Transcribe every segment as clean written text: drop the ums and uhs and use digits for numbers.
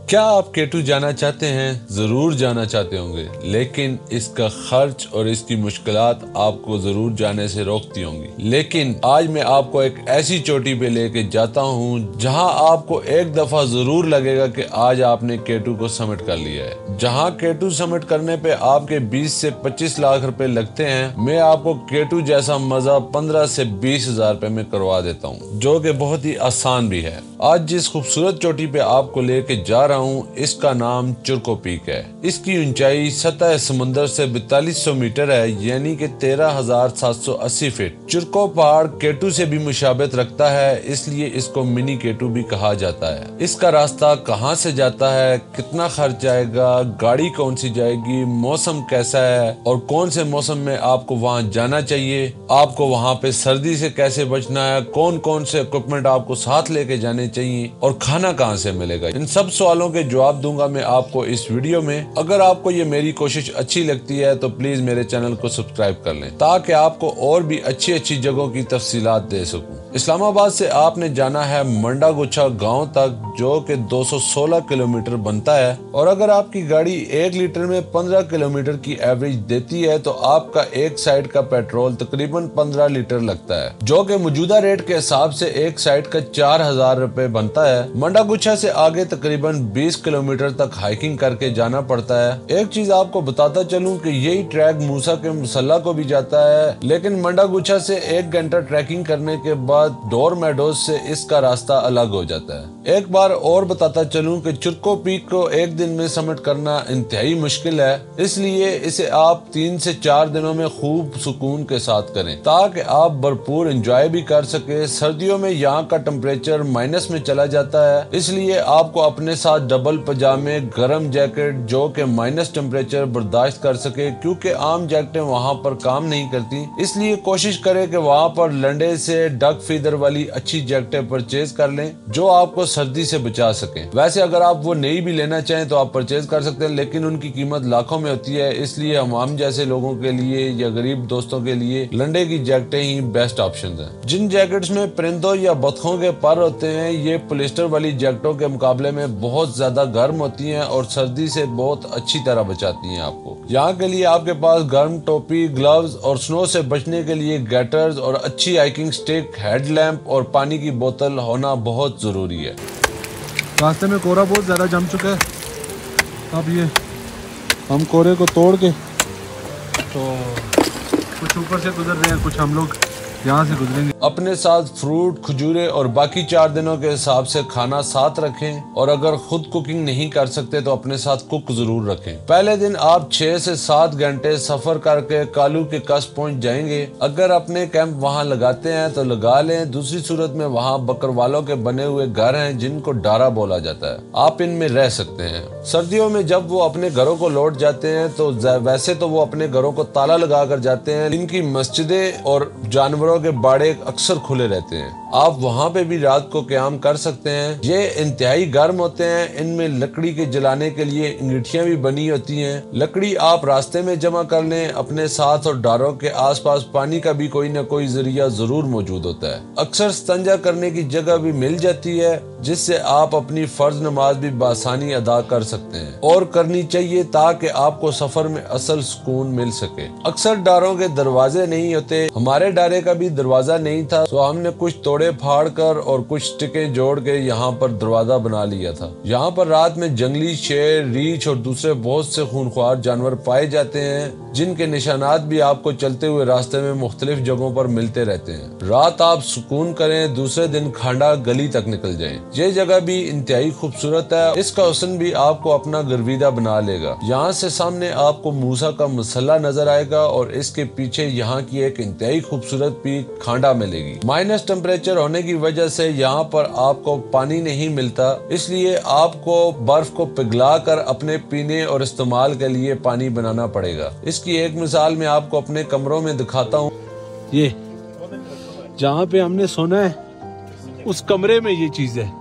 क्या आप केटू जाना चाहते हैं? ज़रूर जाना चाहते होंगे, लेकिन इसका खर्च और इसकी मुश्किलात आपको ज़रूर जाने से रोकती होंगी। लेकिन आज मैं आपको एक ऐसी चोटी पे लेके जाता हूँ जहां आपको एक दफ़ा ज़रूर लगेगा कि आज आपने केटू को समिट कर लिया है। जहां केटू समिट करने पे आपके 20 से 25 लाख रुपए लगते हैं, मैं आपको केटू जैसा मज़ा 15 से 20 हजार रुपए में करवा देता हूँ, जो कि बहुत ही आसान भी है। आज जिस खूबसूरत चोटी पे आपको लेके जा रहा हूँ, इसका नाम चुरको पीक है। इसकी ऊंचाई सतह समुद्र से 4200 मीटर है, यानी कि 13,780 फीट। चुरको पहाड़ केटू से भी मुशाबत रखता है, इसलिए इसको मिनी केटू भी कहा जाता है। इसका रास्ता कहाँ से जाता है, कितना खर्च आएगा, गाड़ी कौन सी जाएगी, मौसम कैसा है और कौन से मौसम में आपको वहाँ जाना चाहिए, आपको वहाँ पे सर्दी से कैसे बचना है, कौन कौन से इक्विपमेंट आपको साथ लेके जाने चाहिए और खाना कहाँ से मिलेगा, इन सब सवालों के जवाब दूंगा मैं आपको इस वीडियो में। अगर आपको ये मेरी कोशिश अच्छी लगती है तो प्लीज मेरे चैनल को सब्सक्राइब कर लें, ताकि आपको और भी अच्छी अच्छी जगहों की तफसीलात दे सकूं। इस्लामाबाद से आपने जाना है मंडागुच्छा गांव तक, जो कि 216 किलोमीटर बनता है, और अगर आपकी गाड़ी 1 लीटर में 15 किलोमीटर की एवरेज देती है तो आपका एक साइड का पेट्रोल तकरीबन 15 लीटर लगता है, जो कि मौजूदा रेट के हिसाब से एक साइड का 4000 रुपए बनता है। मंडागुच्छा से आगे तकरीबन 20 किलोमीटर तक हाइकिंग करके जाना पड़ता है। एक चीज आपको बताता चलूं कि यही ट्रैक मूसा के मुसल्ला को भी जाता है, लेकिन मंडागुच्छा से 1 घंटा ट्रैकिंग करने के बाद डोर मेडोज से इसका रास्ता अलग हो जाता है। एक बार और बताता चलूं कि चुरको पीक को एक दिन में समिट करना इंतहाई मुश्किल है, इसलिए इसे आप 3 से 4 दिनों में खूब सुकून के साथ करें, ताकि आप भरपूर एंजॉय भी कर सके। सर्दियों में यहाँ का टेम्परेचर माइनस में चला जाता है, इसलिए आपको अपने साथ डबल पजामे, गर्म जैकेट जो कि माइनस टेम्परेचर बर्दाश्त कर सके, क्योंकि आम जैकेटें वहाँ पर काम नहीं करती। इसलिए कोशिश करें कि वहाँ पर लंडे से डक फीदर वाली अच्छी जैकेटें परचेज कर लें, जो आपको सर्दी से बचा सके। वैसे अगर आप वो नहीं भी लेना चाहें तो आप परचेज कर सकते हैं, लेकिन उनकी कीमत लाखों में होती है, इसलिए हम जैसे लोगों के लिए या गरीब दोस्तों के लिए लंडे की जैकेटें ही बेस्ट ऑप्शन हैं। जिन जैकेट्स में परिंदों या बतखों के पर होते हैं, ये पॉलिस्टर वाली जैकेटों के मुकाबले में बहुत ज्यादा गर्म होती हैं और सर्दी से बहुत अच्छी तरह बचाती हैं आपको। यहाँ के लिए आपके पास गर्म टोपी, ग्लव्स और स्नो से बचने के लिए गैटर्स और अच्छी हाइकिंग स्टिक, हेडलैम्प और पानी की बोतल होना बहुत जरूरी है। रास्ते में कोहरा बहुत ज़्यादा जम चुका है। अब ये हम कोहरे को तोड़ के तो कुछ ऊपर से गुजर रहे हैं, कुछ हम लोग यहाँ से गुजरेंगे। अपने साथ फ्रूट, खजूरें और बाकी 4 दिनों के हिसाब से खाना साथ रखें, और अगर खुद कुकिंग नहीं कर सकते तो अपने साथ कुक जरूर रखें। पहले दिन आप 6 से 7 घंटे सफर करके कालू के कस पहुंच जाएंगे। अगर अपने कैंप वहां लगाते हैं तो लगा लें, दूसरी सूरत में वहां बकरवालों के बने हुए घर हैं जिनको डारा बोला जाता है, आप इनमें रह सकते हैं। सर्दियों में जब वो अपने घरों को लौट जाते हैं तो वैसे तो वो अपने घरों को ताला लगा कर जाते हैं, इनकी मस्जिदें और जानवरों के बाड़े अक्सर खुले रहते हैं, आप वहाँ पे भी रात को क़याम कर सकते हैं। ये इंतहाई गर्म होते हैं, इनमें लकड़ी के जलाने के लिए अंगीठियाँ भी बनी होती हैं। लकड़ी आप रास्ते में जमा कर लें अपने साथ, और डारों के आसपास पानी का भी कोई न कोई जरिया जरूर मौजूद होता है। अक्सर इस्तिंजा करने की जगह भी मिल जाती है, जिससे आप अपनी फर्ज नमाज भी बासानी अदा कर सकते हैं, और करनी चाहिए ताकि आपको सफर में असल सुकून मिल सके। अक्सर डारों के दरवाजे नहीं होते, हमारे डारे का भी दरवाजा नहीं था, तो हमने कुछ तोड़े फाड़ कर और कुछ स्टिकें जोड़ के यहाँ पर दरवाजा बना लिया था। यहाँ पर रात में जंगली शेर, रीछ और दूसरे बहुत से खूनख्वार जानवर पाए जाते हैं, जिनके निशानात भी आपको चलते हुए रास्ते में मुख्तलिफ जगहों पर मिलते रहते हैं। रात आप सुकून करें, दूसरे दिन खांडा गली तक निकल जाएं। ये जगह भी इंतहाई खूबसूरत है, इसका हुस्न भी आपको अपना गर्विदा बना लेगा। यहाँ से सामने आपको मूसा का मुसल्ला नजर आएगा, और इसके पीछे यहाँ की एक इंतहाई खूबसूरत पीक खांडा मिलेगी। माइनस टेम्परेचर होने की वजह से यहाँ पर आपको पानी नहीं मिलता, इसलिए आपको बर्फ को पिघला कर अपने पीने और इस्तेमाल के लिए पानी बनाना पड़ेगा। इसकी एक मिसाल मैं आपको अपने कमरों में दिखाता हूँ। ये जहाँ पे हमने सोना है उस कमरे में ये चीज है,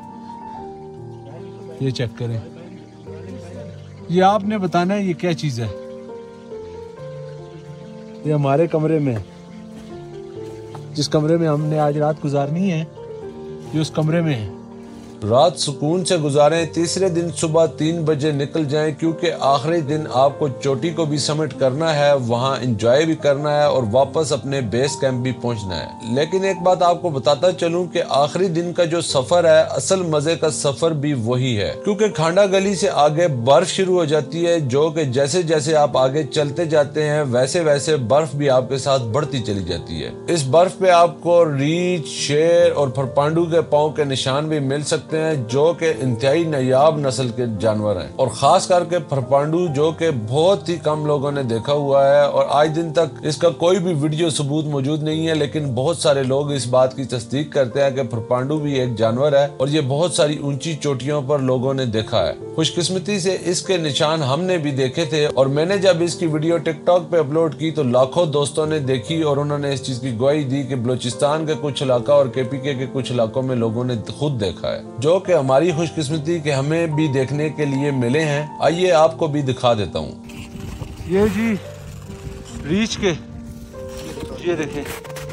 ये चेक करें। ये आपने बताना है ये क्या चीज है। ये हमारे कमरे में है, जिस कमरे में हमने आज रात गुजारनी है, ये उस कमरे में है। रात सुकून से गुजारें, तीसरे दिन सुबह 3 बजे निकल जाएं, क्योंकि आखिरी दिन आपको चोटी को भी समिट करना है, वहां एंजॉय भी करना है और वापस अपने बेस कैंप भी पहुंचना है। लेकिन एक बात आपको बताता चलूं कि आखिरी दिन का जो सफर है, असल मजे का सफर भी वही है, क्योंकि खांडा गली से आगे बर्फ शुरू हो जाती है, जो कि जैसे जैसे आप आगे चलते जाते हैं वैसे वैसे बर्फ भी आपके साथ बढ़ती चली जाती है। इस बर्फ पे आपको रीछ, शेर और फरपांडू के पांव के निशान भी मिल सकते हैं, जो कि इंतहाई नायाब नस्ल के जानवर हैं, और खास करके फरपांडू, जो कि बहुत ही कम लोगों ने देखा हुआ है और आज दिन तक इसका कोई भी वीडियो सबूत मौजूद नहीं है। लेकिन बहुत सारे लोग इस बात की तस्दीक करते हैं कि फरपांडू भी एक जानवर है और ये बहुत सारी ऊंची चोटियों पर लोगों ने देखा है। खुशकिस्मती से इसके निशान हमने भी देखे थे और मैंने जब इसकी वीडियो टिकटॉक पे अपलोड की तो लाखों दोस्तों ने देखी और उन्होंने इस चीज की गवाही दी कि बलूचिस्तान के कुछ इलाका और केपीके के कुछ इलाकों में लोगों ने खुद देखा है, जो कि हमारी खुशकिस्मती कि हमें भी देखने के लिए मिले हैं। आइए आपको भी दिखा देता हूँ। ये जी रीछ के, ये देखें,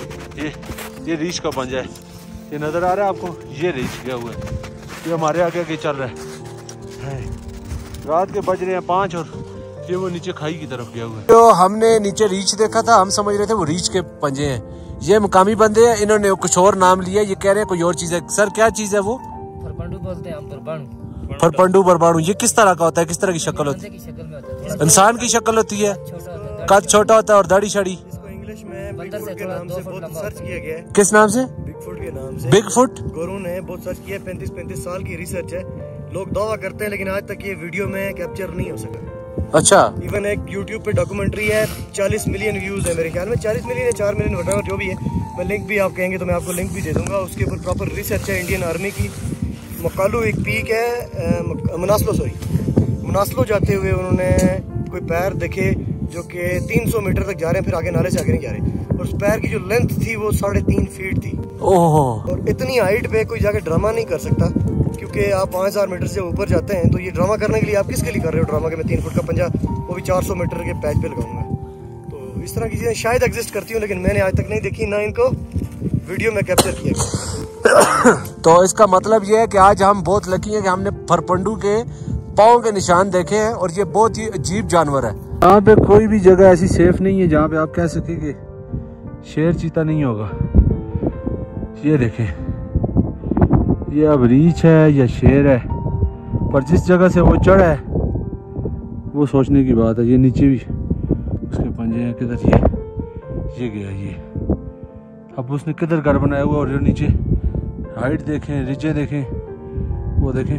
ये रीछ का पंजा है, ये नजर आ रहा है आपको, ये रीछ गया हुआ है, ये हमारे आगे आगे चल रहा है। रात के बज रहे हैं 5 और ये वो नीचे खाई की तरफ गया हुआ है। तो हमने नीचे रीछ देखा था, हम समझ रहे थे वो रीछ के पंजे हैं। ये मुकामी बंदे हैं, इन्होंने कुछ और नाम लिया, ये कह रहे हैं कोई और चीज है। सर क्या चीज है वो? फरपांडू बोलते हैं हम, परपांडू। फरपांडू बरबाणु, ये किस तरह का होता है, किस तरह की शक्ल होती है? इंसान की शक्ल होती है, कद छोटा होता है और दाढ़ी शाड़ी। इंग्लिश में बिगफुट के नाम से बहुत सर्च किया गया है। किस नाम से? बिगफुट के नाम से। बिगफुट गोरू ने बहुत सर्च किया, 35 साल की रिसर्च है। लोग दावा करते हैं लेकिन आज तक ये वीडियो में कैप्चर नहीं हो सका। अच्छा, इवन एक YouTube पे डॉक्यूमेंट्री है, 40 मिलियन व्यूज है मेरे ख्याल में, 40 मिलियन या 4 मिलियन वटावर जो भी है। मैं लिंक भी आप कहेंगे तो मैं आपको लिंक भी दे दूंगा। उसके ऊपर प्रॉपर रिसर्च है इंडियन आर्मी की। मकालू एक पीक है, मुनासलो जाते हुए उन्होंने कोई पैर देखे जो कि 300 मीटर तक जा रहे हैं, फिर आगे नाले से आगे नहीं जा रहे, और उस पैर की जो लेंथ थी वो 3.5 फीट थी। ओह, और इतनी हाइट पे कोई जाके ड्रामा नहीं कर सकता, क्योंकि आप 5000 मीटर से ऊपर जाते हैं। तो ये ड्रामा करने के लिए आप किसके लिए कर रहे हो ड्रामा, के मैं 3 फुट का पंजा वो भी 400 मीटर के पैच पे लगाऊंगा। तो इस तरह की चीजें शायद एग्जिस्ट करती हूँ, लेकिन मैंने आज तक नहीं देखी, ना इनको वीडियो में कैप्चर किया। तो इसका मतलब ये है कि आज हम बहुत लकी हैं कि हमने फरपांडू के पाँव के निशान देखे हैं और ये बहुत ही अजीब जानवर है। यहाँ पे कोई भी जगह ऐसी सेफ नहीं है जहाँ पे आप कह सके कि शेर चीता नहीं होगा। ये देखें, ये अब रीछ है या शेर है, पर जिस जगह से वो चढ़ा है वो सोचने की बात है। ये नीचे भी उसके पंजे हैं, किधर ये गया ये। अब उसने किधर घर बनाया हुआ, और ये नीचे हाइट देखें, रिचे देखें, वो देखें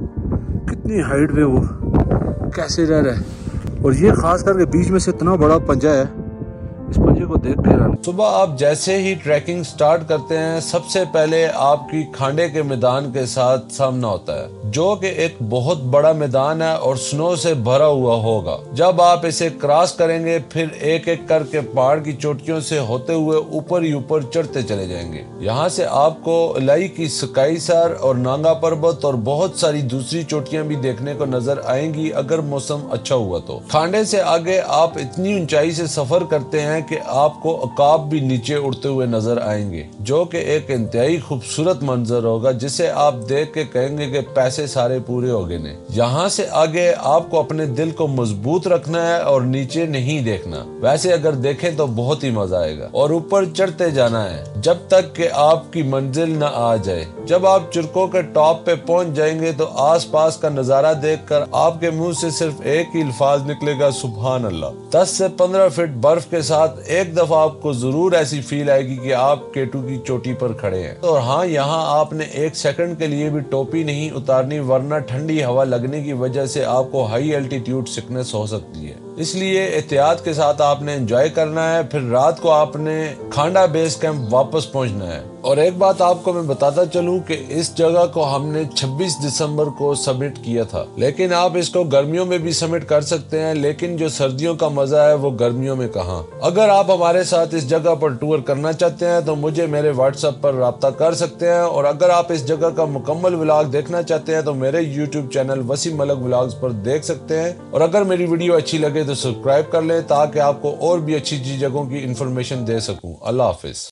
कितनी हाइट पे वो कैसे रह रहा है। और ये खास करके बीच में से इतना बड़ा पंजा है, इस पंजे को देख कर सुबह आप जैसे ही ट्रैकिंग स्टार्ट करते हैं, सबसे पहले आपकी खांडे के मैदान के साथ सामना होता है, जो कि एक बहुत बड़ा मैदान है और स्नो से भरा हुआ होगा। जब आप इसे क्रॉस करेंगे, फिर एक एक करके पहाड़ की चोटियों से होते हुए ऊपर ही ऊपर चढ़ते चले जाएंगे। यहाँ से आपको इलाई की स्काई सर और नांगा पर्वत और बहुत सारी दूसरी चोटियां भी देखने को नजर आएंगी अगर मौसम अच्छा हुआ तो। खांडे से आगे आप इतनी ऊंचाई से सफर करते हैं कि आपको अकाब भी नीचे उड़ते हुए नजर आएंगे, जो कि एक इंतहाई खूबसूरत मंजर होगा, जिसे आप देख के कहेंगे कि पैसे सारे पूरे हो गए ने। यहाँ से आगे आपको अपने दिल को मजबूत रखना है और नीचे नहीं देखना। वैसे अगर देखें तो बहुत ही मजा आएगा और ऊपर चढ़ते जाना है जब तक कि आपकी मंजिल न आ जाए। जब आप चुरकों के टॉप पे पहुंच जाएंगे तो आसपास का नजारा देखकर आपके मुंह से सिर्फ एक ही अल्फाज निकलेगा, सुभान अल्लाह। 10 से 15 फीट बर्फ के साथ एक दफा आपको जरूर ऐसी फील आएगी कि आप केटू की चोटी पर खड़े हैं। और हाँ, यहाँ आपने 1 सेकंड के लिए भी टोपी नहीं उतारनी, वरना ठंडी हवा लगने की वजह से आपको हाई एल्टीट्यूड सिकनेस हो सकती है। इसलिए एहतियात के साथ आपने एंजॉय करना है। फिर रात को आपने खांडा बेस कैंप वापस पहुंचना है। और एक बात आपको मैं बताता चलूं कि इस जगह को हमने 26 दिसंबर को सबमिट किया था, लेकिन आप इसको गर्मियों में भी सबमिट कर सकते हैं, लेकिन जो सर्दियों का मजा है वो गर्मियों में कहाँ। अगर आप हमारे साथ इस जगह पर टूर करना चाहते हैं तो मुझे मेरे व्हाट्सएप पर राब्ता कर सकते हैं, और अगर आप इस जगह का मुकम्मल व्लॉग देखना चाहते हैं तो मेरे YouTube channel Wasim Malak vlogs पर देख सकते हैं। और अगर मेरी वीडियो अच्छी लगे तो सब्सक्राइब कर लें ताकि आपको और भी अच्छी जगहों की इंफॉर्मेशन दे सकूं। अल्लाह हाफिज।